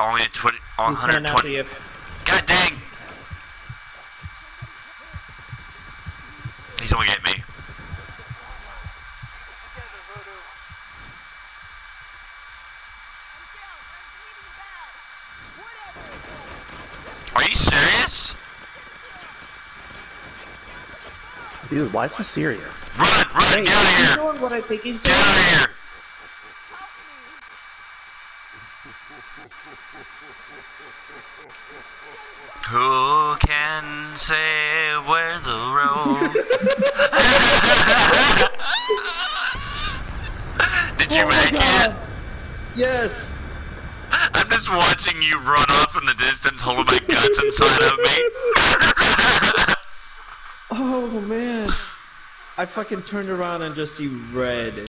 only at 20, He's coming after 120. you. God dang! He's gonna get me. Are you serious? Dude, why so serious? Run! Hey, Get out of he's here! doing what I think he's Get doing. out of here! Who can say where the road? Did you make it? Yes! I'm just watching you run off in the distance, holding my guts inside of me. Oh man. I fucking turned around and just see red.